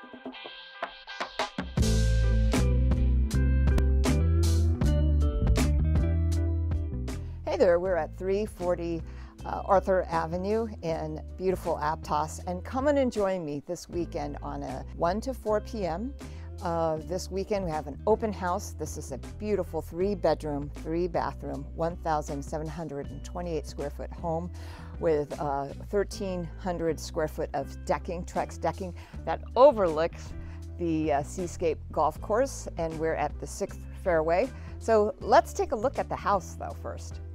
Hey there, we're at 340 Arthur Avenue in beautiful Aptos, and come and join me this weekend on a 1 to 4 p.m. This weekend we have an open house. This is a beautiful 3-bedroom, 3-bathroom, 1,728 square foot home with 1,300 square foot of decking, Trex decking that overlooks the Seascape golf course, and we're at the 6th fairway. So let's take a look at the house though first.